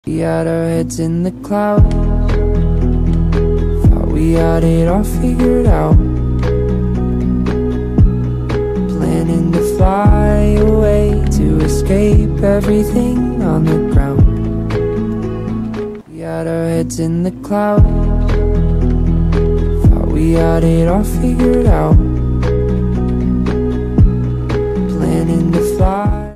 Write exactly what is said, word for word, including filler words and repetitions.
We had our heads in the clouds, thought we had it all figured out, planning to fly away to escape everything on the ground. We had our heads in the clouds, thought we had it all figured out, planning to fly.